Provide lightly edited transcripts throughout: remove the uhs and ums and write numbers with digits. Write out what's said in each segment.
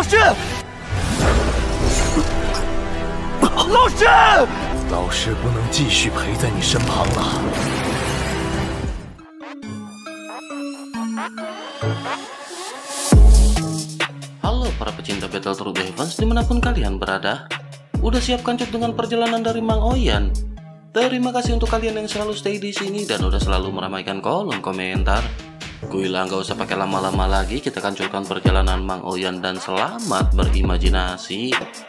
师，老师， 老师不能继续陪在你身旁了。 Halo para pecinta Battletoads The Heavens dimanapun kalian berada. Udah siap kancut dengan perjalanan dari Mang Oyan? Terima kasih untuk kalian yang selalu stay di sini dan udah selalu meramaikan kolom komentar. Gue bilang gak usah pakai lama-lama lagi, kita kanculkan perjalanan Mang Oyan dan selamat berimajinasi.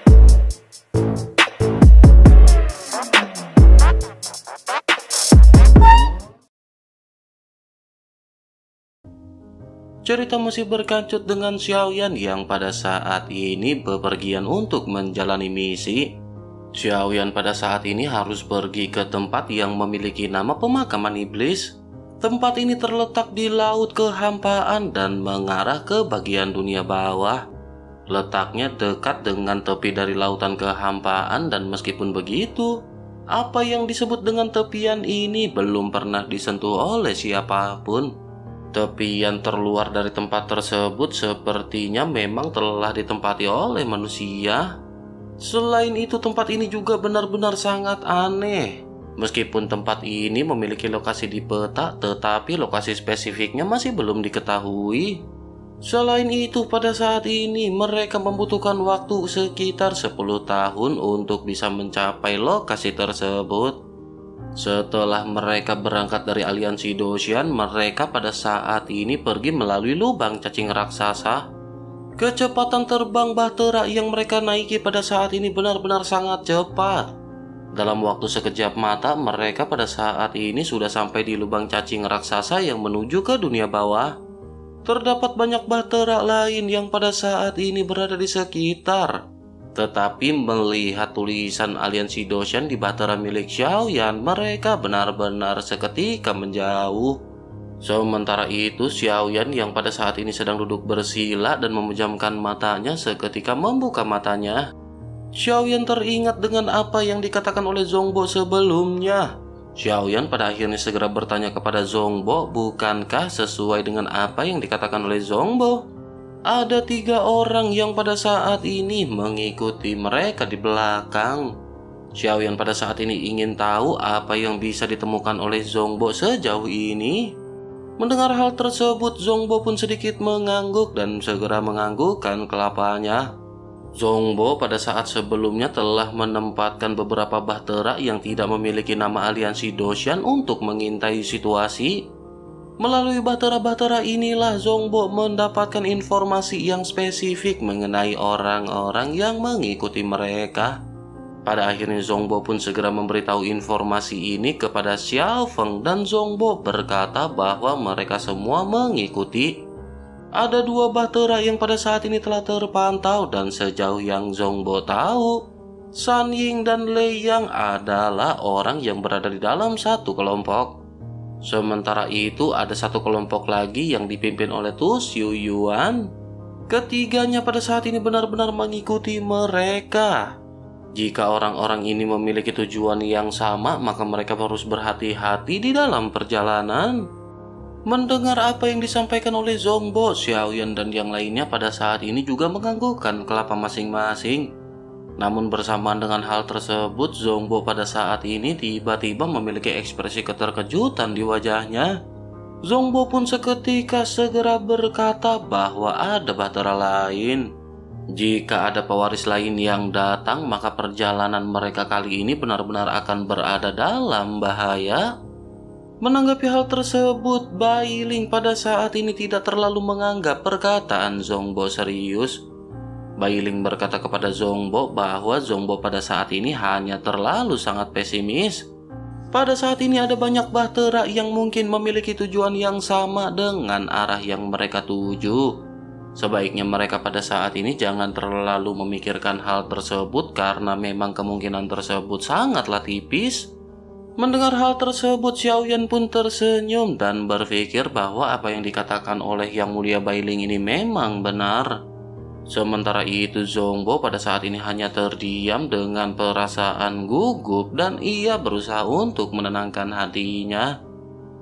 Cerita masih berkancut dengan Xiaoyan yang pada saat ini bepergian untuk menjalani misi. Xiaoyan pada saat ini harus pergi ke tempat yang memiliki nama pemakaman iblis. Tempat ini terletak di laut kehampaan dan mengarah ke bagian dunia bawah. Letaknya dekat dengan tepi dari lautan kehampaan dan meskipun begitu, apa yang disebut dengan tepian ini belum pernah disentuh oleh siapapun. Tepian terluar dari tempat tersebut sepertinya memang telah ditempati oleh manusia. Selain itu, tempat ini juga benar-benar sangat aneh. Meskipun tempat ini memiliki lokasi di peta, tetapi lokasi spesifiknya masih belum diketahui. Selain itu, pada saat ini mereka membutuhkan waktu sekitar 10 tahun untuk bisa mencapai lokasi tersebut. Setelah mereka berangkat dari aliansi Doshan, mereka pada saat ini pergi melalui lubang cacing raksasa. Kecepatan terbang bahtera yang mereka naiki pada saat ini benar-benar sangat cepat. Dalam waktu sekejap mata, mereka pada saat ini sudah sampai di lubang cacing raksasa yang menuju ke dunia bawah. Terdapat banyak bahtera lain yang pada saat ini berada di sekitar. Tetapi melihat tulisan aliansi Doshan di bahtera milik Xiaoyan, mereka benar-benar seketika menjauh. Sementara itu, Xiaoyan yang pada saat ini sedang duduk bersila dan memejamkan matanya seketika membuka matanya. Xiaoyan teringat dengan apa yang dikatakan oleh Zhongbo sebelumnya. Xiaoyan pada akhirnya segera bertanya kepada Zhongbo, bukankah sesuai dengan apa yang dikatakan oleh Zhongbo? Ada 3 orang yang pada saat ini mengikuti mereka di belakang. Xiaoyan pada saat ini ingin tahu apa yang bisa ditemukan oleh Zhongbo sejauh ini. Mendengar hal tersebut, Zhongbo pun sedikit mengangguk dan segera menganggukkan kelapanya. Zhongbo pada saat sebelumnya telah menempatkan beberapa bahtera yang tidak memiliki nama aliansi Doshan untuk mengintai situasi. Melalui bahtera-bahtera inilah Zhongbo mendapatkan informasi yang spesifik mengenai orang-orang yang mengikuti mereka. Pada akhirnya Zhongbo pun segera memberitahu informasi ini kepada Xiao Feng dan Zhongbo berkata bahwa mereka semua mengikuti. Ada 2 bahtera yang pada saat ini telah terpantau dan sejauh yang Zhongbo tahu, San Ying dan Lei Yang adalah orang yang berada di dalam satu kelompok. Sementara itu ada satu kelompok lagi yang dipimpin oleh Tu Xiuyuan. Ketiganya pada saat ini benar-benar mengikuti mereka. Jika orang-orang ini memiliki tujuan yang sama, maka mereka harus berhati-hati di dalam perjalanan. Mendengar apa yang disampaikan oleh Zhongbo, Xiaoyan dan yang lainnya pada saat ini juga menganggukkan kelapa masing-masing. Namun bersamaan dengan hal tersebut, Zhongbo pada saat ini tiba-tiba memiliki ekspresi keterkejutan di wajahnya. Zhongbo pun seketika segera berkata bahwa ada bahtera lain. Jika ada pewaris lain yang datang, maka perjalanan mereka kali ini benar-benar akan berada dalam bahaya. Menanggapi hal tersebut, Bai Ling pada saat ini tidak terlalu menganggap perkataan Zhongbo serius. Bai Ling berkata kepada Zhongbo bahwa Zhongbo pada saat ini hanya terlalu sangat pesimis. Pada saat ini ada banyak bahtera yang mungkin memiliki tujuan yang sama dengan arah yang mereka tuju. Sebaiknya mereka pada saat ini jangan terlalu memikirkan hal tersebut karena memang kemungkinan tersebut sangatlah tipis. Mendengar hal tersebut, Xiaoyan pun tersenyum dan berpikir bahwa apa yang dikatakan oleh Yang Mulia Bai Ling ini memang benar. Sementara itu Zhongbo pada saat ini hanya terdiam dengan perasaan gugup dan ia berusaha untuk menenangkan hatinya.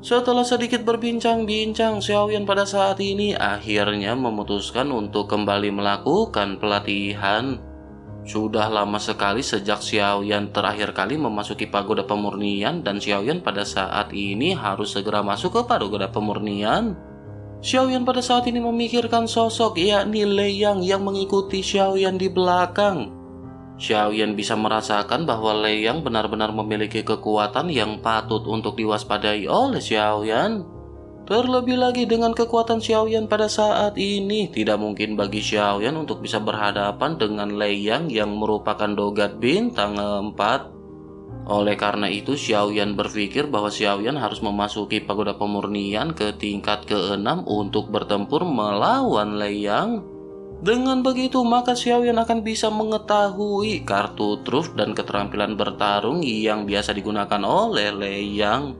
Setelah sedikit berbincang-bincang, Xiaoyan pada saat ini akhirnya memutuskan untuk kembali melakukan pelatihan. Sudah lama sekali sejak Xiaoyan terakhir kali memasuki pagoda pemurnian dan Xiaoyan pada saat ini harus segera masuk ke pagoda pemurnian. Xiaoyan pada saat ini memikirkan sosok yakni Lei Yang yang mengikuti Xiaoyan di belakang. Xiaoyan bisa merasakan bahwa Lei Yang benar-benar memiliki kekuatan yang patut untuk diwaspadai oleh Xiaoyan. Terlebih lagi dengan kekuatan Xiaoyan pada saat ini, tidak mungkin bagi Xiaoyan untuk bisa berhadapan dengan Lei Yang yang merupakan dogat bintang 4. Oleh karena itu, Xiaoyan berpikir bahwa Xiaoyan harus memasuki pagoda pemurnian ke tingkat ke-6 untuk bertempur melawan Lei Yang. Dengan begitu, maka Xiaoyan akan bisa mengetahui kartu truf dan keterampilan bertarung yang biasa digunakan oleh Lei Yang.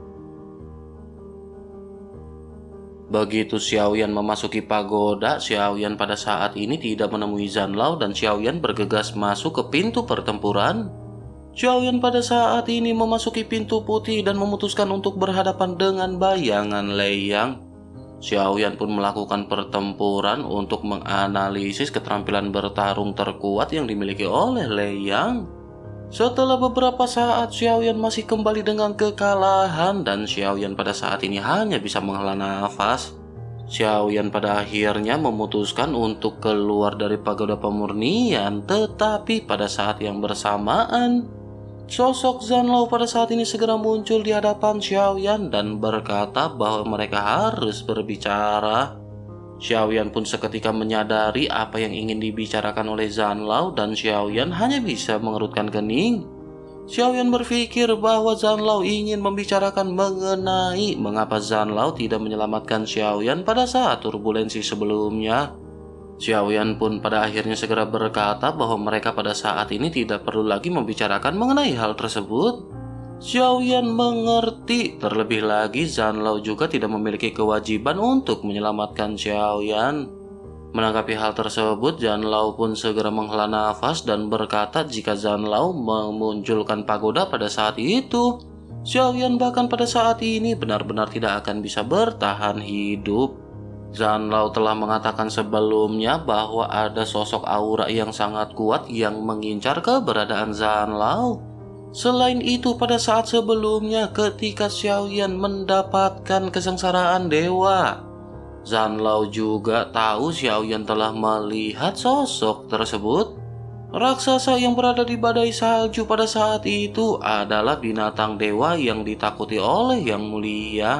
Begitu Xiaoyan memasuki pagoda, Xiaoyan pada saat ini tidak menemui Zanlao dan Xiaoyan bergegas masuk ke pintu pertempuran. Xiaoyan pada saat ini memasuki pintu putih dan memutuskan untuk berhadapan dengan bayangan Lei Yang. Xiaoyan pun melakukan pertempuran untuk menganalisis keterampilan bertarung terkuat yang dimiliki oleh Lei Yang. Setelah beberapa saat, Xiaoyan masih kembali dengan kekalahan dan Xiaoyan pada saat ini hanya bisa menghela nafas. Xiaoyan pada akhirnya memutuskan untuk keluar dari pagoda pemurnian, tetapi pada saat yang bersamaan, sosok Zanlao pada saat ini segera muncul di hadapan Xiaoyan dan berkata bahwa mereka harus berbicara. Xiaoyan pun seketika menyadari apa yang ingin dibicarakan oleh Zanlao dan Xiaoyan hanya bisa mengerutkan kening. Xiaoyan berpikir bahwa Zanlao ingin membicarakan mengenai mengapa Zanlao tidak menyelamatkan Xiaoyan pada saat turbulensi sebelumnya. Xiaoyan pun pada akhirnya segera berkata bahwa mereka pada saat ini tidak perlu lagi membicarakan mengenai hal tersebut. Xiaoyan mengerti, terlebih lagi Zanlao juga tidak memiliki kewajiban untuk menyelamatkan Xiaoyan. Menanggapi hal tersebut, Zanlao pun segera menghela nafas dan berkata jika Zanlao memunculkan pagoda pada saat itu, Xiaoyan bahkan pada saat ini benar-benar tidak akan bisa bertahan hidup. Zanlao telah mengatakan sebelumnya bahwa ada sosok aura yang sangat kuat yang mengincar keberadaan Zanlao. Selain itu, pada saat sebelumnya ketika Xiaoyan mendapatkan kesengsaraan dewa, Zanlao juga tahu Xiaoyan telah melihat sosok tersebut. Raksasa yang berada di badai salju pada saat itu adalah binatang dewa yang ditakuti oleh Yang Mulia.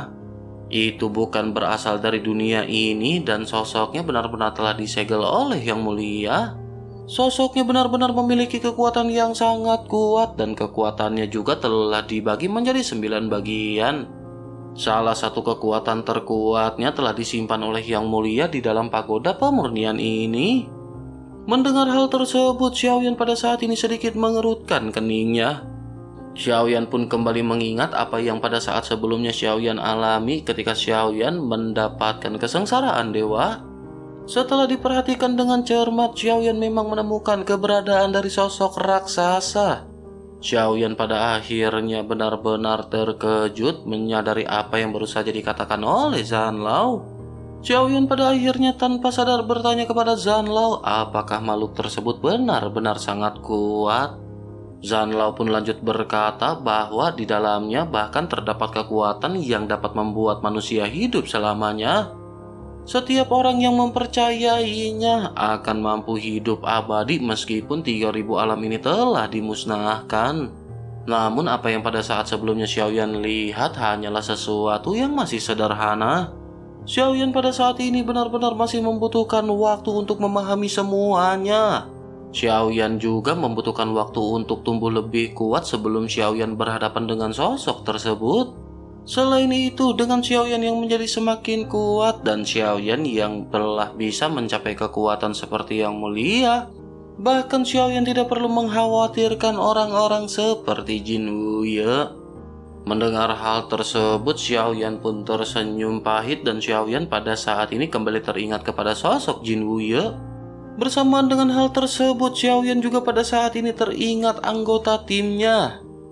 Itu bukan berasal dari dunia ini dan sosoknya benar-benar telah disegel oleh Yang Mulia. Sosoknya benar-benar memiliki kekuatan yang sangat kuat dan kekuatannya juga telah dibagi menjadi 9 bagian. Salah satu kekuatan terkuatnya telah disimpan oleh Yang Mulia di dalam pagoda pemurnian ini. Mendengar hal tersebut, Xiaoyan pada saat ini sedikit mengerutkan keningnya. Xiaoyan pun kembali mengingat apa yang pada saat sebelumnya Xiaoyan alami ketika Xiaoyan mendapatkan kesengsaraan dewa. Setelah diperhatikan dengan cermat, Xiaoyan memang menemukan keberadaan dari sosok raksasa. Xiaoyan pada akhirnya benar-benar terkejut menyadari apa yang baru saja dikatakan oleh Zanlao. Xiaoyan pada akhirnya tanpa sadar bertanya kepada Zanlao apakah makhluk tersebut benar-benar sangat kuat. Zanlao pun lanjut berkata bahwa di dalamnya bahkan terdapat kekuatan yang dapat membuat manusia hidup selamanya. Setiap orang yang mempercayainya akan mampu hidup abadi meskipun 3000 alam ini telah dimusnahkan. Namun apa yang pada saat sebelumnya Xiaoyan lihat hanyalah sesuatu yang masih sederhana. Xiaoyan pada saat ini benar-benar masih membutuhkan waktu untuk memahami semuanya. Xiaoyan juga membutuhkan waktu untuk tumbuh lebih kuat sebelum Xiaoyan berhadapan dengan sosok tersebut. Selain itu, dengan Xiaoyan yang menjadi semakin kuat dan Xiaoyan yang telah bisa mencapai kekuatan seperti Yang Mulia, bahkan Xiaoyan tidak perlu mengkhawatirkan orang-orang seperti Jin Wuye. Mendengar hal tersebut, Xiaoyan pun tersenyum pahit dan Xiaoyan pada saat ini kembali teringat kepada sosok Jin Wuye. Bersamaan dengan hal tersebut, Xiaoyan juga pada saat ini teringat anggota timnya.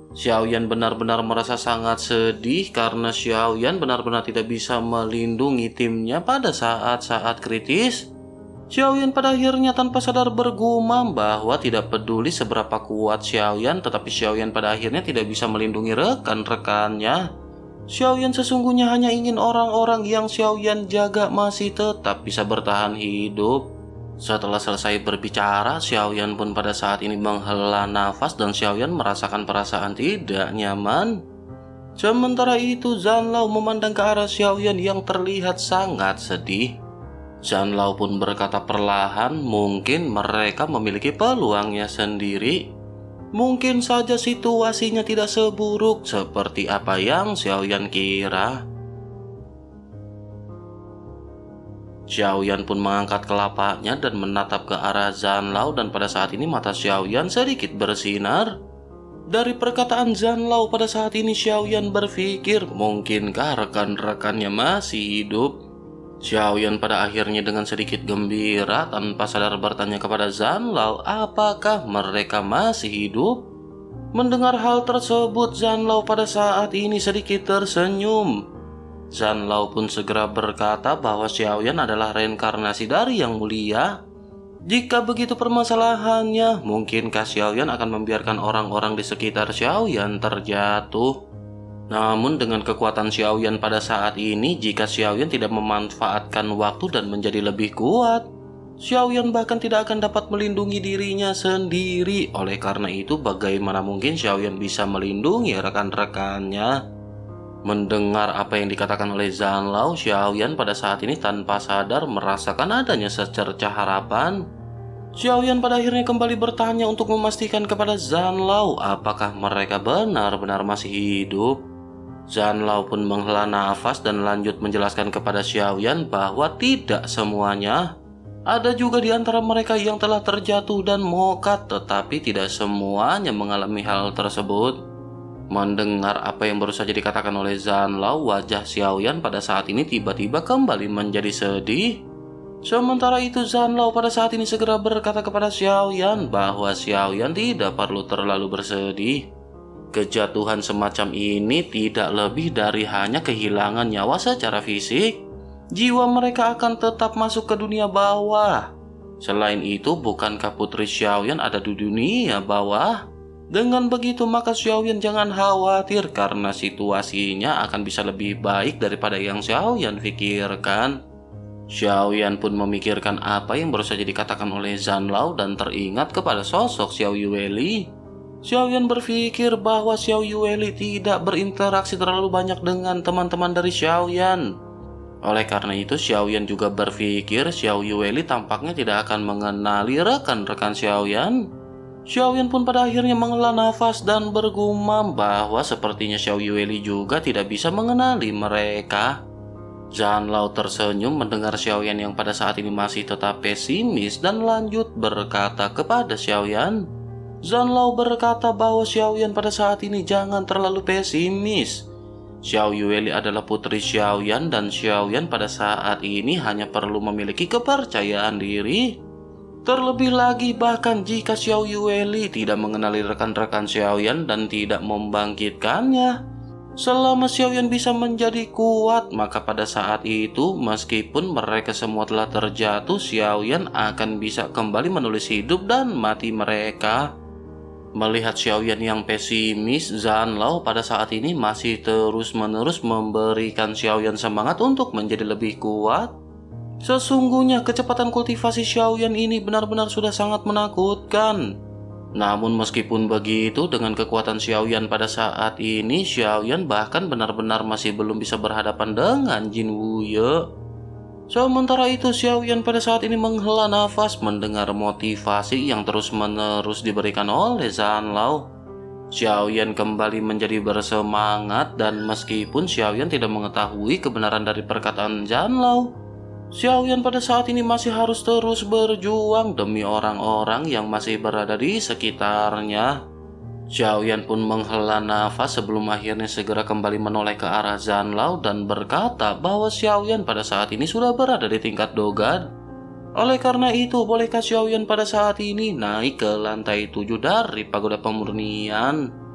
Xiaoyan benar-benar merasa sangat sedih karena Xiaoyan benar-benar tidak bisa melindungi timnya pada saat-saat kritis. Xiaoyan pada akhirnya tanpa sadar bergumam bahwa tidak peduli seberapa kuat Xiaoyan, tetapi Xiaoyan pada akhirnya tidak bisa melindungi rekan-rekannya. Xiaoyan sesungguhnya hanya ingin orang-orang yang Xiaoyan jaga masih tetap bisa bertahan hidup. Setelah selesai berbicara, Xiaoyan pun pada saat ini menghela nafas dan Xiaoyan merasakan perasaan tidak nyaman. Sementara itu, Zanlao memandang ke arah Xiaoyan yang terlihat sangat sedih. Zanlao pun berkata perlahan, mungkin mereka memiliki peluangnya sendiri. Mungkin saja situasinya tidak seburuk seperti apa yang Xiaoyan kira. Xiaoyan pun mengangkat kelapanya dan menatap ke arah Zanlao dan pada saat ini mata Xiaoyan sedikit bersinar. Dari perkataan Zanlao pada saat ini Xiaoyan berpikir mungkinkah rekan-rekannya masih hidup. Xiaoyan pada akhirnya dengan sedikit gembira tanpa sadar bertanya kepada Zanlao apakah mereka masih hidup. Mendengar hal tersebut Zanlao pada saat ini sedikit tersenyum. Zanlao pun segera berkata bahwa Xiaoyan adalah reinkarnasi dari Yang Mulia. Jika begitu permasalahannya, mungkinkah Xiaoyan akan membiarkan orang-orang di sekitar Xiaoyan terjatuh? Namun dengan kekuatan Xiaoyan pada saat ini, jika Xiaoyan tidak memanfaatkan waktu dan menjadi lebih kuat, Xiaoyan bahkan tidak akan dapat melindungi dirinya sendiri. Oleh karena itu, bagaimana mungkin Xiaoyan bisa melindungi rekan-rekannya? Mendengar apa yang dikatakan oleh Zanlao, Xiaoyan pada saat ini tanpa sadar merasakan adanya secercah harapan. Xiaoyan pada akhirnya kembali bertanya untuk memastikan kepada Zanlao apakah mereka benar-benar masih hidup. Zanlao pun menghela nafas dan lanjut menjelaskan kepada Xiaoyan bahwa tidak semuanya. Ada juga di antara mereka yang telah terjatuh dan mokat, tetapi tidak semuanya mengalami hal tersebut. Mendengar apa yang baru saja dikatakan oleh Zanlao, wajah Xiaoyan pada saat ini tiba-tiba kembali menjadi sedih. Sementara itu Zanlao pada saat ini segera berkata kepada Xiaoyan bahwa Xiaoyan tidak perlu terlalu bersedih. Kejatuhan semacam ini tidak lebih dari hanya kehilangan nyawa secara fisik. Jiwa mereka akan tetap masuk ke dunia bawah. Selain itu, bukankah putri Xiaoyan ada di dunia bawah? Dengan begitu maka Xiaoyan jangan khawatir karena situasinya akan bisa lebih baik daripada yang Xiaoyan pikirkan. Xiaoyan pun memikirkan apa yang baru saja dikatakan oleh Zanlao dan teringat kepada sosok Xiao Yueli. Xiaoyan berpikir bahwa Xiao Yueli tidak berinteraksi terlalu banyak dengan teman-teman dari Xiaoyan. Oleh karena itu Xiaoyan juga berpikir Xiao Yueli tampaknya tidak akan mengenali rekan-rekan Xiaoyan. Xiaoyan pun pada akhirnya menghela nafas dan bergumam bahwa sepertinya Xiao Yueli juga tidak bisa mengenali mereka. Zanlao tersenyum mendengar Xiaoyan yang pada saat ini masih tetap pesimis dan lanjut berkata kepada Xiaoyan. Zanlao berkata bahwa Xiaoyan pada saat ini jangan terlalu pesimis. Xiao Yueli adalah putri Xiaoyan dan Xiaoyan pada saat ini hanya perlu memiliki kepercayaan diri. Terlebih lagi bahkan jika Xiao Yueli tidak mengenali rekan-rekan Xiaoyan dan tidak membangkitkannya, selama Xiaoyan bisa menjadi kuat, maka pada saat itu meskipun mereka semua telah terjatuh, Xiaoyan akan bisa kembali menulis hidup dan mati mereka. Melihat Xiaoyan yang pesimis, Zanlao pada saat ini masih terus-menerus memberikan Xiaoyan semangat untuk menjadi lebih kuat. Sesungguhnya kecepatan kultivasi Xiaoyan ini benar-benar sudah sangat menakutkan. Namun meskipun begitu, dengan kekuatan Xiaoyan pada saat ini, Xiaoyan bahkan benar-benar masih belum bisa berhadapan dengan Jin Wuye. Sementara itu Xiaoyan pada saat ini menghela nafas mendengar motivasi yang terus-menerus diberikan oleh Zanlao. Xiaoyan kembali menjadi bersemangat dan meskipun Xiaoyan tidak mengetahui kebenaran dari perkataan Zanlao, Xiaoyan pada saat ini masih harus terus berjuang demi orang-orang yang masih berada di sekitarnya. Xiaoyan pun menghela nafas sebelum akhirnya segera kembali menoleh ke arah Zanlao dan berkata bahwa Xiaoyan pada saat ini sudah berada di tingkat Dogad. Oleh karena itu, bolehkah Xiaoyan pada saat ini naik ke lantai 7 dari pagoda pemurnian?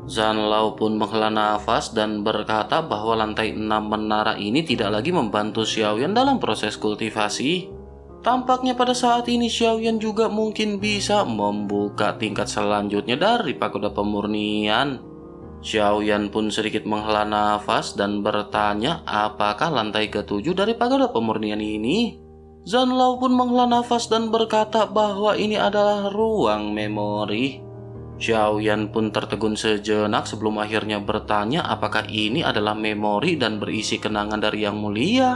Zanlao pun menghela nafas dan berkata bahwa lantai 6 menara ini tidak lagi membantu Xiaoyan dalam proses kultivasi. Tampaknya pada saat ini Xiaoyan juga mungkin bisa membuka tingkat selanjutnya dari pagoda pemurnian. Xiaoyan pun sedikit menghela nafas dan bertanya apakah lantai ke-7 dari pagoda pemurnian ini. Zanlao pun menghela nafas dan berkata bahwa ini adalah ruang memori. Xiaoyan pun tertegun sejenak sebelum akhirnya bertanya apakah ini adalah memori dan berisi kenangan dari Yang Mulia.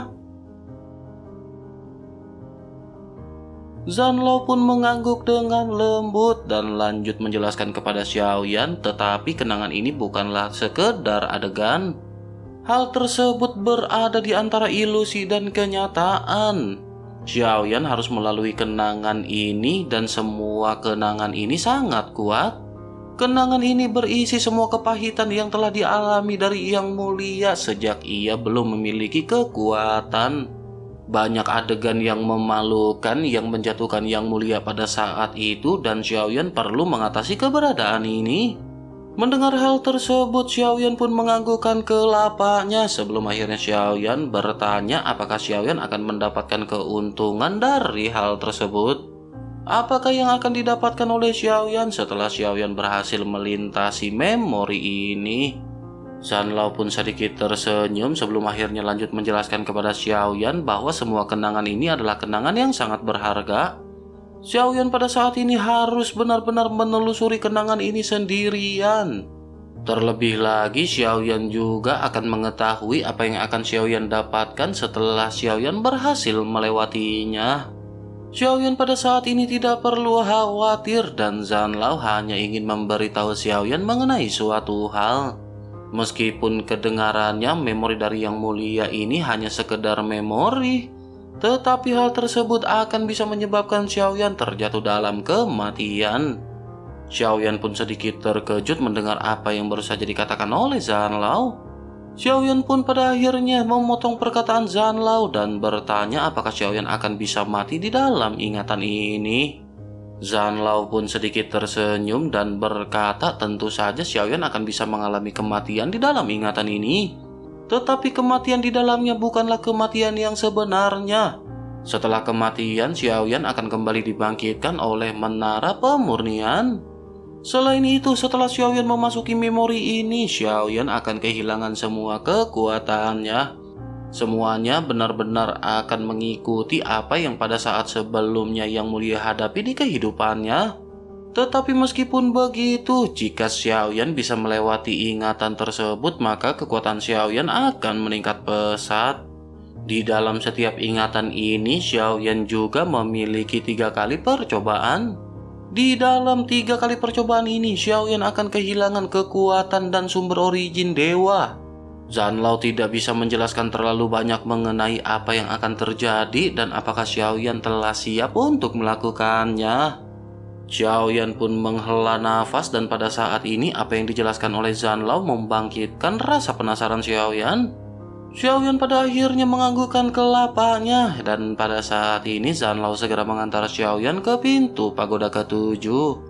Zanlao pun mengangguk dengan lembut dan lanjut menjelaskan kepada Xiaoyan, tetapi kenangan ini bukanlah sekedar adegan. Hal tersebut berada di antara ilusi dan kenyataan. Xiaoyan harus melalui kenangan ini dan semua kenangan ini sangat kuat. Kenangan ini berisi semua kepahitan yang telah dialami dari Yang Mulia sejak ia belum memiliki kekuatan. Banyak adegan yang memalukan yang menjatuhkan Yang Mulia pada saat itu dan Xiaoyan perlu mengatasi keberadaan ini. Mendengar hal tersebut, Xiaoyan pun menganggukkan kelapanya sebelum akhirnya Xiaoyan bertanya apakah Xiaoyan akan mendapatkan keuntungan dari hal tersebut. Apakah yang akan didapatkan oleh Xiaoyan setelah Xiaoyan berhasil melintasi memori ini? Zanlao pun sedikit tersenyum sebelum akhirnya lanjut menjelaskan kepada Xiaoyan bahwa semua kenangan ini adalah kenangan yang sangat berharga. Xiaoyan pada saat ini harus benar-benar menelusuri kenangan ini sendirian. Terlebih lagi Xiaoyan juga akan mengetahui apa yang akan Xiaoyan dapatkan setelah Xiaoyan berhasil melewatinya. Xiaoyan pada saat ini tidak perlu khawatir dan Zanlao hanya ingin memberitahu Xiaoyan mengenai suatu hal. Meskipun kedengarannya memori dari Yang Mulia ini hanya sekedar memori, tetapi hal tersebut akan bisa menyebabkan Xiaoyan terjatuh dalam kematian. Xiaoyan pun sedikit terkejut mendengar apa yang baru saja dikatakan oleh Zanlao. Xiaoyan pun pada akhirnya memotong perkataan Zanlao dan bertanya apakah Xiaoyan akan bisa mati di dalam ingatan ini. Zanlao pun sedikit tersenyum dan berkata tentu saja Xiaoyan akan bisa mengalami kematian di dalam ingatan ini. Tetapi kematian di dalamnya bukanlah kematian yang sebenarnya. Setelah kematian, Xiaoyan akan kembali dibangkitkan oleh menara pemurnian. Selain itu, setelah Xiaoyan memasuki memori ini, Xiaoyan akan kehilangan semua kekuatannya. Semuanya benar-benar akan mengikuti apa yang pada saat sebelumnya Yang Mulia hadapi di kehidupannya. Tetapi meskipun begitu, jika Xiaoyan bisa melewati ingatan tersebut, maka kekuatan Xiaoyan akan meningkat pesat. Di dalam setiap ingatan ini, Xiaoyan juga memiliki 3 kali percobaan. Di dalam 3 kali percobaan ini, Xiaoyan akan kehilangan kekuatan dan sumber origin dewa. Zanlao tidak bisa menjelaskan terlalu banyak mengenai apa yang akan terjadi dan apakah Xiaoyan telah siap untuk melakukannya. Xiaoyan pun menghela nafas dan pada saat ini apa yang dijelaskan oleh Zanlao membangkitkan rasa penasaran Xiaoyan. Xiaoyan pada akhirnya menganggukkan kelapanya dan pada saat ini Zanlao segera mengantar Xiaoyan ke pintu pagoda ke-7.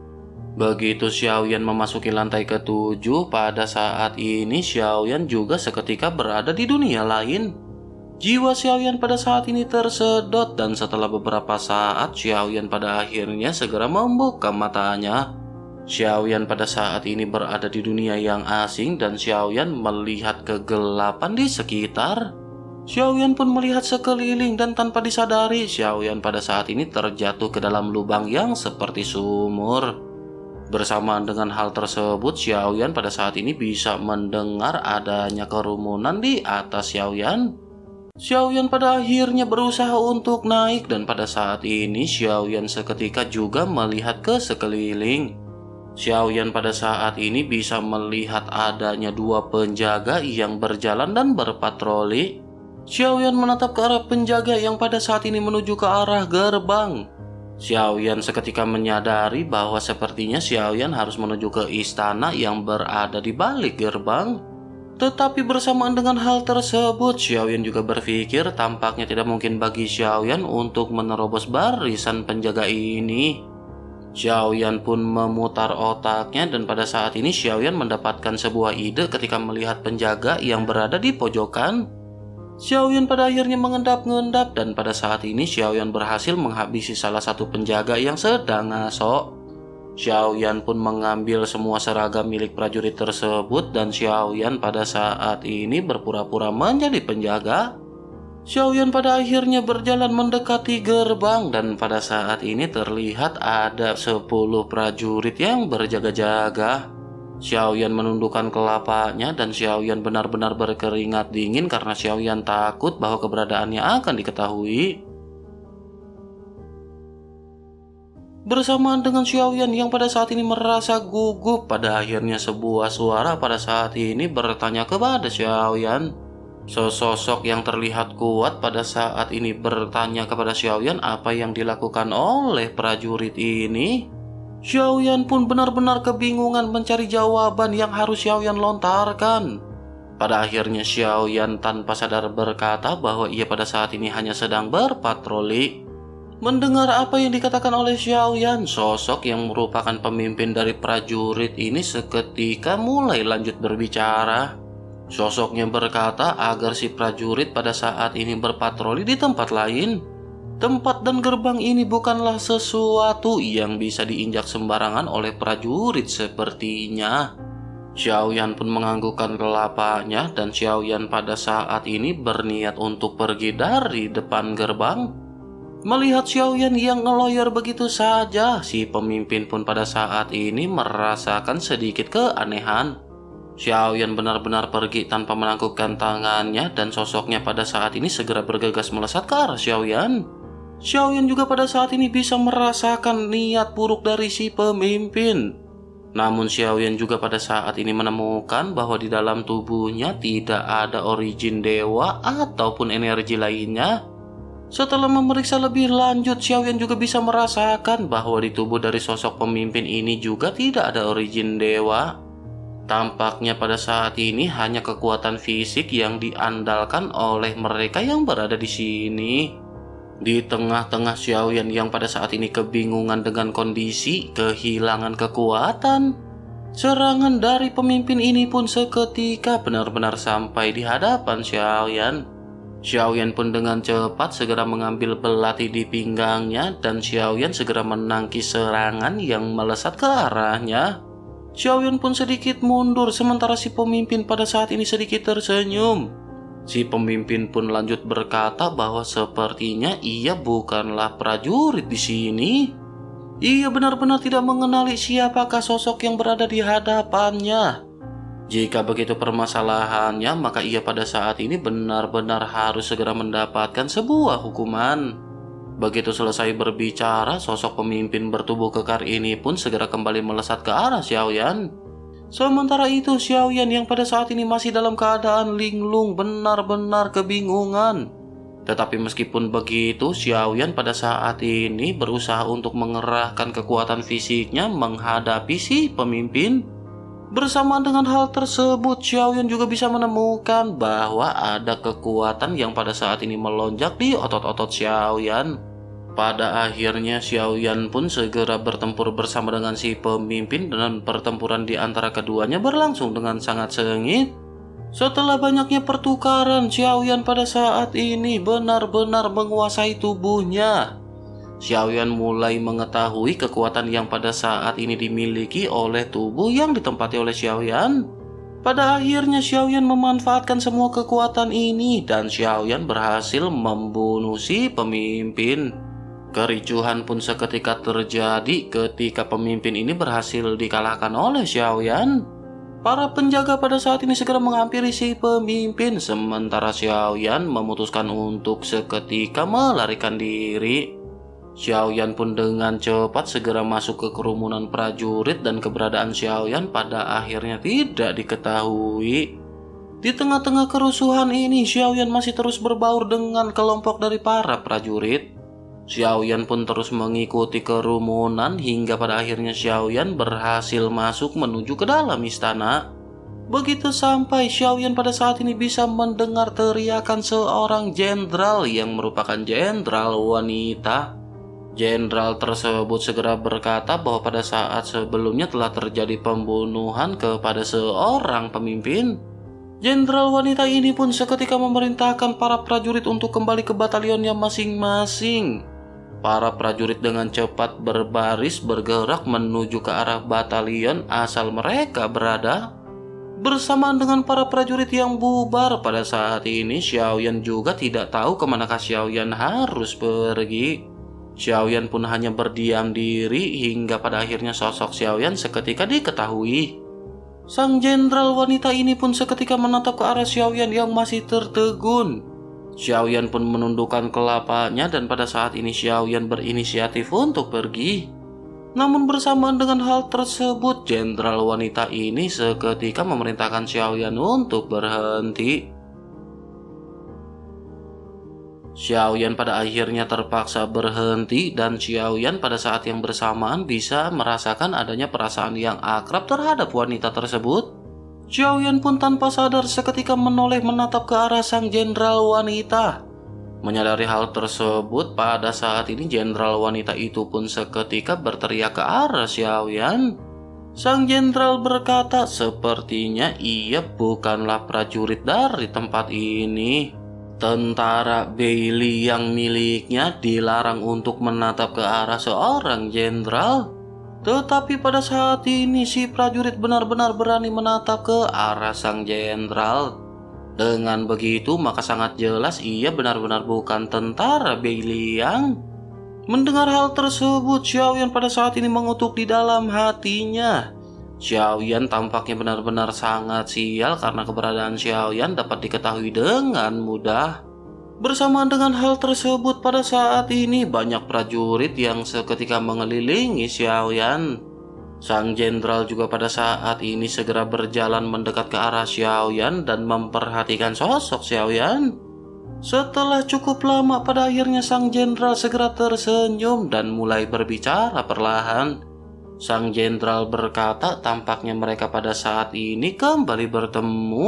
Begitu Xiaoyan memasuki lantai ke-7, pada saat ini Xiaoyan juga seketika berada di dunia lain. Jiwa Xiaoyan pada saat ini tersedot dan setelah beberapa saat Xiaoyan pada akhirnya segera membuka matanya. Xiaoyan pada saat ini berada di dunia yang asing dan Xiaoyan melihat kegelapan di sekitar. Xiaoyan pun melihat sekeliling dan tanpa disadari Xiaoyan pada saat ini terjatuh ke dalam lubang yang seperti sumur. Bersamaan dengan hal tersebut, Xiaoyan pada saat ini bisa mendengar adanya kerumunan di atas Xiaoyan. Xiaoyan pada akhirnya berusaha untuk naik dan pada saat ini Xiaoyan seketika juga melihat ke sekeliling. Xiaoyan pada saat ini bisa melihat adanya 2 penjaga yang berjalan dan berpatroli. Xiaoyan menatap ke arah penjaga yang pada saat ini menuju ke arah gerbang. Xiaoyan seketika menyadari bahwa sepertinya Xiaoyan harus menuju ke istana yang berada di balik gerbang. Tetapi bersamaan dengan hal tersebut, Xiaoyan juga berpikir tampaknya tidak mungkin bagi Xiaoyan untuk menerobos barisan penjaga ini. Xiaoyan pun memutar otaknya dan pada saat ini Xiaoyan mendapatkan sebuah ide ketika melihat penjaga yang berada di pojokan. Xiaoyan pada akhirnya mengendap-endap dan pada saat ini Xiaoyan berhasil menghabisi salah satu penjaga yang sedang ngaso. Xiaoyan pun mengambil semua seragam milik prajurit tersebut dan Xiaoyan pada saat ini berpura-pura menjadi penjaga. Xiaoyan pada akhirnya berjalan mendekati gerbang dan pada saat ini terlihat ada 10 prajurit yang berjaga-jaga. Xiaoyan menundukkan kelapanya dan Xiaoyan benar-benar berkeringat dingin karena Xiaoyan takut bahwa keberadaannya akan diketahui. Bersamaan dengan Xiaoyan yang pada saat ini merasa gugup, pada akhirnya sebuah suara pada saat ini bertanya kepada Xiaoyan. Sosok yang terlihat kuat pada saat ini bertanya kepada Xiaoyan apa yang dilakukan oleh prajurit ini. Xiaoyan pun benar-benar kebingungan mencari jawaban yang harus Xiaoyan lontarkan. Pada akhirnya Xiaoyan tanpa sadar berkata bahwa ia pada saat ini hanya sedang berpatroli. Mendengar apa yang dikatakan oleh Xiaoyan, sosok yang merupakan pemimpin dari prajurit ini seketika mulai lanjut berbicara. Sosoknya berkata agar si prajurit pada saat ini berpatroli di tempat lain. Tempat dan gerbang ini bukanlah sesuatu yang bisa diinjak sembarangan oleh prajurit sepertinya. Xiaoyan pun menganggukkan kelapanya dan Xiaoyan pada saat ini berniat untuk pergi dari depan gerbang. Melihat Xiaoyan yang ngeloyor begitu saja, si pemimpin pun pada saat ini merasakan sedikit keanehan. Xiaoyan benar-benar pergi tanpa menangkupkan tangannya dan sosoknya pada saat ini segera bergegas melesat ke arah Xiaoyan. Xiaoyan juga pada saat ini bisa merasakan niat buruk dari si pemimpin. Namun Xiaoyan juga pada saat ini menemukan bahwa di dalam tubuhnya tidak ada origin dewa ataupun energi lainnya. Setelah memeriksa lebih lanjut, Xiaoyan juga bisa merasakan bahwa di tubuh dari sosok pemimpin ini juga tidak ada origin dewa. Tampaknya pada saat ini hanya kekuatan fisik yang diandalkan oleh mereka yang berada di sini. Di tengah-tengah Xiaoyan yang pada saat ini kebingungan dengan kondisi kehilangan kekuatan, serangan dari pemimpin ini pun seketika benar-benar sampai di hadapan Xiaoyan. Xiaoyan pun dengan cepat segera mengambil belati di pinggangnya dan Xiaoyan segera menangkis serangan yang melesat ke arahnya. Xiaoyan pun sedikit mundur sementara si pemimpin pada saat ini sedikit tersenyum. Si pemimpin pun lanjut berkata bahwa sepertinya ia bukanlah prajurit di sini. Ia benar-benar tidak mengenali siapakah sosok yang berada di hadapannya. Jika begitu permasalahannya, maka ia pada saat ini benar-benar harus segera mendapatkan sebuah hukuman. Begitu selesai berbicara, sosok pemimpin bertubuh kekar ini pun segera kembali melesat ke arah Xiaoyan. Sementara itu Xiaoyan yang pada saat ini masih dalam keadaan linglung benar-benar kebingungan. Tetapi meskipun begitu, Xiaoyan pada saat ini berusaha untuk mengerahkan kekuatan fisiknya menghadapi si pemimpin. Bersamaan dengan hal tersebut, Xiaoyan juga bisa menemukan bahwa ada kekuatan yang pada saat ini melonjak di otot-otot Xiaoyan. Pada akhirnya Xiaoyan pun segera bertempur bersama dengan si pemimpin dan pertempuran di antara keduanya berlangsung dengan sangat sengit. Setelah banyaknya pertukaran, Xiaoyan pada saat ini benar-benar menguasai tubuhnya. Xiaoyan mulai mengetahui kekuatan yang pada saat ini dimiliki oleh tubuh yang ditempati oleh Xiaoyan. Pada akhirnya Xiaoyan memanfaatkan semua kekuatan ini dan Xiaoyan berhasil membunuh si pemimpin. Kericuhan pun seketika terjadi ketika pemimpin ini berhasil dikalahkan oleh Xiaoyan. Para penjaga pada saat ini segera menghampiri si pemimpin, sementara Xiaoyan memutuskan untuk seketika melarikan diri. Xiaoyan pun dengan cepat segera masuk ke kerumunan prajurit dan keberadaan Xiaoyan pada akhirnya tidak diketahui. Di tengah-tengah kerusuhan ini, Xiaoyan masih terus berbaur dengan kelompok dari para prajurit. Xiaoyan pun terus mengikuti kerumunan hingga pada akhirnya Xiaoyan berhasil masuk menuju ke dalam istana. Begitu sampai, Xiaoyan pada saat ini bisa mendengar teriakan seorang jenderal yang merupakan jenderal wanita. Jenderal tersebut segera berkata bahwa pada saat sebelumnya telah terjadi pembunuhan kepada seorang pemimpin. Jenderal wanita ini pun seketika memerintahkan para prajurit untuk kembali ke batalionnya masing-masing. Para prajurit dengan cepat berbaris bergerak menuju ke arah batalion asal mereka berada. Bersamaan dengan para prajurit yang bubar pada saat ini, Xiaoyan juga tidak tahu kemanakah Xiaoyan harus pergi. Xiaoyan pun hanya berdiam diri hingga pada akhirnya sosok Xiaoyan seketika diketahui. Sang jenderal wanita ini pun seketika menatap ke arah Xiaoyan yang masih tertegun. Xiaoyan pun menundukkan kelapanya dan pada saat ini Xiaoyan berinisiatif untuk pergi. Namun bersamaan dengan hal tersebut, jenderal wanita ini seketika memerintahkan Xiaoyan untuk berhenti. Xiaoyan pada akhirnya terpaksa berhenti dan Xiaoyan pada saat yang bersamaan bisa merasakan adanya perasaan yang akrab terhadap wanita tersebut. Xiaoyan pun tanpa sadar seketika menoleh menatap ke arah sang jenderal wanita. Menyadari hal tersebut, pada saat ini jenderal wanita itu pun seketika berteriak ke arah Xiaoyan. Sang jenderal berkata sepertinya ia bukanlah prajurit dari tempat ini. Tentara Bailey yang miliknya dilarang untuk menatap ke arah seorang jenderal. Tetapi pada saat ini si prajurit benar-benar berani menatap ke arah sang jenderal. Dengan begitu maka sangat jelas ia benar-benar bukan tentara Bailey yang. Mendengar hal tersebut, Xiaoyan pada saat ini mengutuk di dalam hatinya. Xiaoyan tampaknya benar-benar sangat sial karena keberadaan Xiaoyan dapat diketahui dengan mudah. Bersamaan dengan hal tersebut, pada saat ini banyak prajurit yang seketika mengelilingi Xiaoyan. Sang jenderal juga pada saat ini segera berjalan mendekat ke arah Xiaoyan dan memperhatikan sosok Xiaoyan. Setelah cukup lama, pada akhirnya sang jenderal segera tersenyum dan mulai berbicara perlahan. Sang jenderal berkata tampaknya mereka pada saat ini kembali bertemu.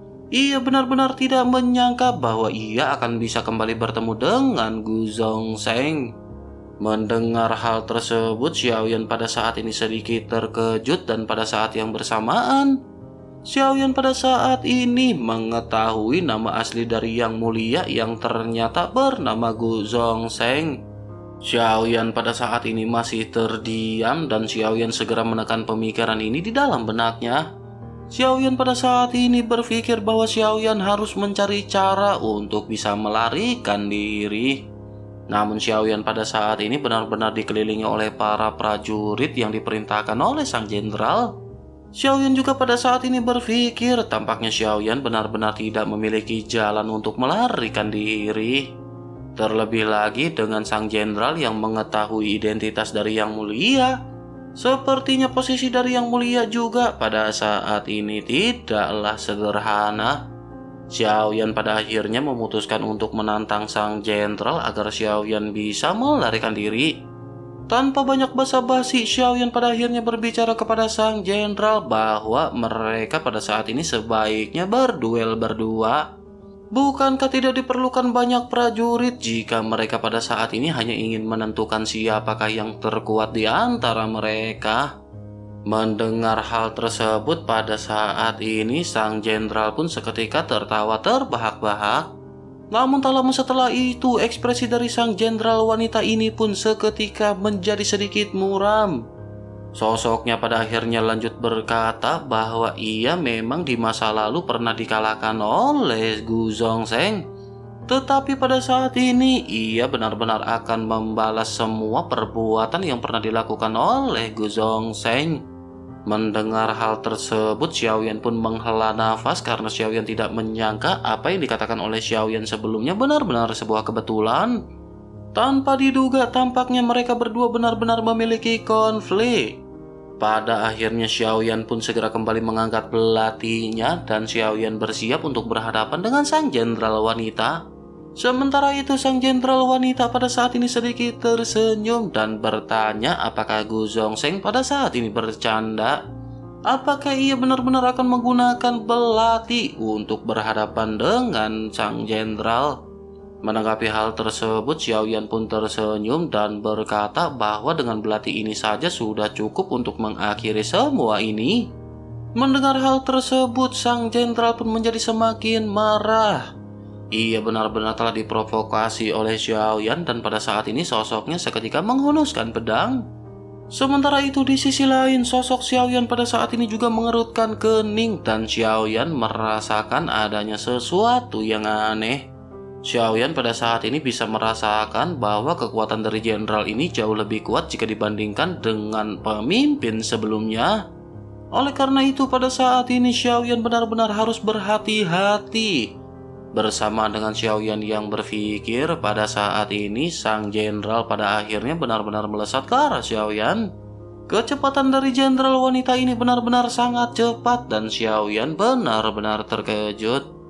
Ia benar-benar tidak menyangka bahwa ia akan bisa kembali bertemu dengan Gu Zhongsheng. Mendengar hal tersebut, Xiaoyan pada saat ini sedikit terkejut dan pada saat yang bersamaan, Xiaoyan pada saat ini mengetahui nama asli dari Yang Mulia yang ternyata bernama Gu Zhongsheng. Xiaoyan pada saat ini masih terdiam dan Xiaoyan segera menekan pemikiran ini di dalam benaknya. Xiaoyan pada saat ini berpikir bahwa Xiaoyan harus mencari cara untuk bisa melarikan diri. Namun Xiaoyan pada saat ini benar-benar dikelilingi oleh para prajurit yang diperintahkan oleh sang jenderal. Xiaoyan juga pada saat ini berpikir tampaknya Xiaoyan benar-benar tidak memiliki jalan untuk melarikan diri. Terlebih lagi dengan sang jenderal yang mengetahui identitas dari Yang Mulia. Sepertinya posisi dari Yang Mulia juga pada saat ini tidaklah sederhana. Xiaoyan pada akhirnya memutuskan untuk menantang sang jenderal agar Xiaoyan bisa melarikan diri. Tanpa banyak basa-basi, Xiaoyan pada akhirnya berbicara kepada sang jenderal bahwa mereka pada saat ini sebaiknya berduel berdua. Bukankah tidak diperlukan banyak prajurit jika mereka pada saat ini hanya ingin menentukan siapakah yang terkuat di antara mereka? Mendengar hal tersebut pada saat ini sang jenderal pun seketika tertawa terbahak-bahak. Namun tak lama setelah itu ekspresi dari sang jenderal wanita ini pun seketika menjadi sedikit muram. Sosoknya pada akhirnya lanjut berkata bahwa ia memang di masa lalu pernah dikalahkan oleh Gu Zhongsheng. Tetapi pada saat ini ia benar-benar akan membalas semua perbuatan yang pernah dilakukan oleh Gu Zhongsheng. Mendengar hal tersebut, Xiaoyan pun menghela nafas karena Xiaoyan tidak menyangka apa yang dikatakan oleh Xiaoyan sebelumnya benar-benar sebuah kebetulan. Tanpa diduga tampaknya mereka berdua benar-benar memiliki konflik. Pada akhirnya Xiaoyan pun segera kembali mengangkat belatinya dan Xiaoyan bersiap untuk berhadapan dengan sang jenderal wanita. Sementara itu sang jenderal wanita pada saat ini sedikit tersenyum dan bertanya apakah Gu Zhongsheng pada saat ini bercanda. Apakah ia benar-benar akan menggunakan belati untuk berhadapan dengan sang jenderal? Menanggapi hal tersebut, Xiaoyan pun tersenyum dan berkata bahwa dengan belati ini saja sudah cukup untuk mengakhiri semua ini. Mendengar hal tersebut, sang jenderal pun menjadi semakin marah. Ia benar-benar telah diprovokasi oleh Xiaoyan dan pada saat ini sosoknya seketika menghunuskan pedang. Sementara itu di sisi lain, sosok Xiaoyan pada saat ini juga mengerutkan kening dan Xiaoyan merasakan adanya sesuatu yang aneh. Xiaoyan pada saat ini bisa merasakan bahwa kekuatan dari jenderal ini jauh lebih kuat jika dibandingkan dengan pemimpin sebelumnya. Oleh karena itu pada saat ini Xiaoyan benar-benar harus berhati-hati. Bersama dengan Xiaoyan yang berpikir, pada saat ini sang jenderal pada akhirnya benar-benar melesat ke arah Xiaoyan. Kecepatan dari jenderal wanita ini benar-benar sangat cepat dan Xiaoyan benar-benar terkejut.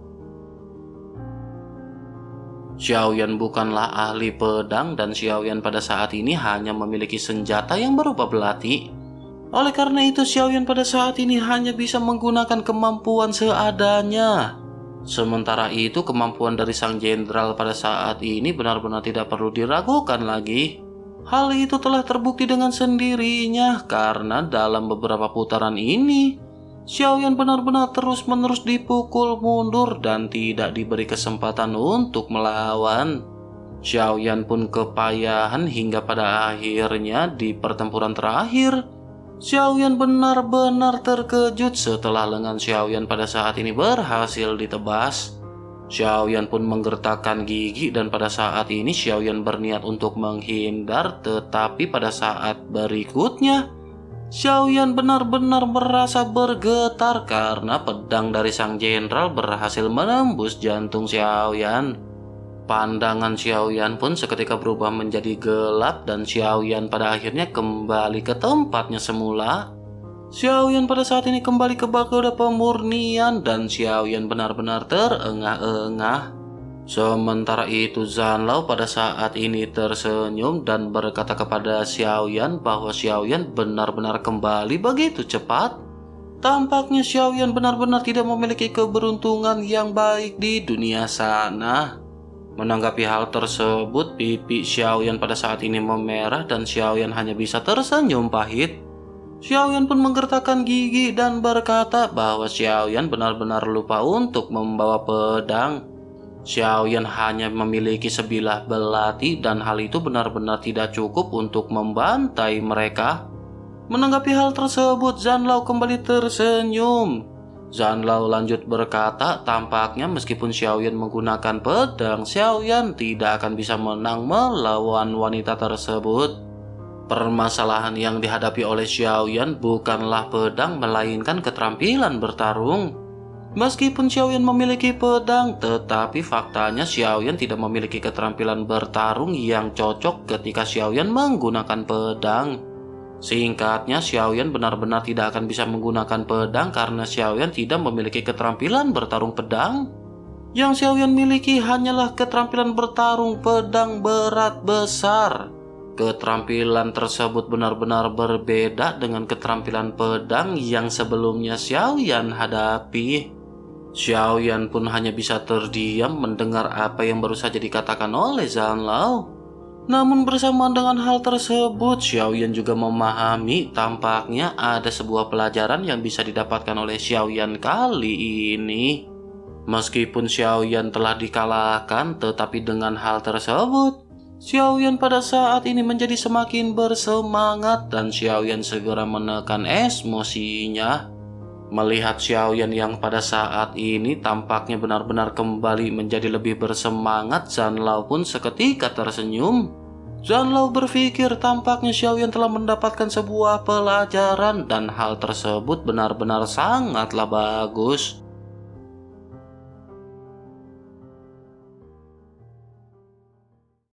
Xiaoyan bukanlah ahli pedang dan Xiaoyan pada saat ini hanya memiliki senjata yang berupa belati. Oleh karena itu Xiaoyan pada saat ini hanya bisa menggunakan kemampuan seadanya. Sementara itu kemampuan dari sang jenderal pada saat ini benar-benar tidak perlu diragukan lagi. Hal itu telah terbukti dengan sendirinya karena dalam beberapa putaran ini Xiaoyan benar-benar terus-menerus dipukul mundur dan tidak diberi kesempatan untuk melawan. Xiaoyan pun kepayahan hingga pada akhirnya di pertempuran terakhir, Xiaoyan benar-benar terkejut setelah lengan Xiaoyan pada saat ini berhasil ditebas. Xiaoyan pun menggertakkan gigi dan pada saat ini Xiaoyan berniat untuk menghindar, tetapi pada saat berikutnya Xiaoyan benar-benar merasa bergetar karena pedang dari sang jenderal berhasil menembus jantung Xiaoyan. Pandangan Xiaoyan pun seketika berubah menjadi gelap dan Xiaoyan pada akhirnya kembali ke tempatnya semula. Xiaoyan pada saat ini kembali ke pagoda pemurnian dan Xiaoyan benar-benar terengah-engah. Sementara itu Zanlao pada saat ini tersenyum dan berkata kepada Xiaoyan bahwa Xiaoyan benar-benar kembali begitu cepat. Tampaknya Xiaoyan benar-benar tidak memiliki keberuntungan yang baik di dunia sana. Menanggapi hal tersebut, pipi Xiaoyan pada saat ini memerah dan Xiaoyan hanya bisa tersenyum pahit. Xiaoyan pun menggertakkan gigi dan berkata bahwa Xiaoyan benar-benar lupa untuk membawa pedang. Xiaoyan hanya memiliki sebilah belati dan hal itu benar-benar tidak cukup untuk membantai mereka. Menanggapi hal tersebut, Zanlao kembali tersenyum. Zanlao lanjut berkata, tampaknya meskipun Xiaoyan menggunakan pedang, Xiaoyan tidak akan bisa menang melawan wanita tersebut. Permasalahan yang dihadapi oleh Xiaoyan bukanlah pedang melainkan keterampilan bertarung. Meskipun Xiaoyan memiliki pedang, tetapi faktanya Xiaoyan tidak memiliki keterampilan bertarung yang cocok ketika Xiaoyan menggunakan pedang. Singkatnya, Xiaoyan benar-benar tidak akan bisa menggunakan pedang karena Xiaoyan tidak memiliki keterampilan bertarung pedang. Yang Xiaoyan miliki hanyalah keterampilan bertarung pedang berat besar. Keterampilan tersebut benar-benar berbeda dengan keterampilan pedang yang sebelumnya Xiaoyan hadapi. Xiaoyan pun hanya bisa terdiam mendengar apa yang baru saja dikatakan oleh Zanlao. Namun bersamaan dengan hal tersebut, Xiaoyan juga memahami tampaknya ada sebuah pelajaran yang bisa didapatkan oleh Xiaoyan kali ini. Meskipun Xiaoyan telah dikalahkan, tetapi dengan hal tersebut, Xiaoyan pada saat ini menjadi semakin bersemangat dan Xiaoyan segera menekan emosinya. Melihat Xiaoyan yang pada saat ini tampaknya benar-benar kembali menjadi lebih bersemangat, Zanlao pun seketika tersenyum. Zanlao berpikir tampaknya Xiaoyan telah mendapatkan sebuah pelajaran dan hal tersebut benar-benar sangatlah bagus.